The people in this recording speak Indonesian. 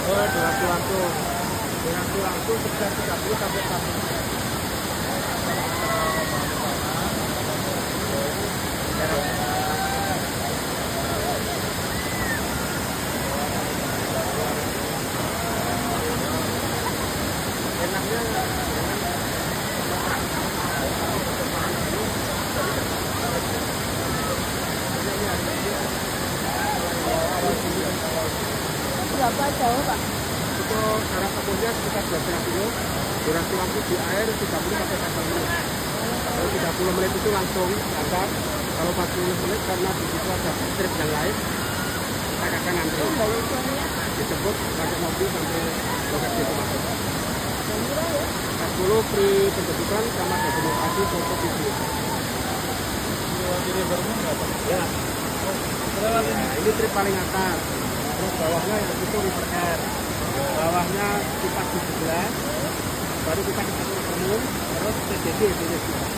Oh, durasi waktu sekitar 30 sampai 40 menit. Enaknya Berapa jauh, Pak? untuk jarak tempuhnya sekitar 12 kilo, durasi waktu di air 30 sampai 40 menit. Kalau 30 menit itu langsung angkat, kalau 40 menit karena di situ ada strip yang lain, kita akan antri. Dijemput pakai mobil sampai lokasi itu masuk. 40 free penjemputan sama dokumentasi foto video. Ini baru berapa? Ya. Nah, ini trip paling atas. Terus bawahnya yang itu river air. Bawahnya kita 17, baru kita ke Termun, terus TDG,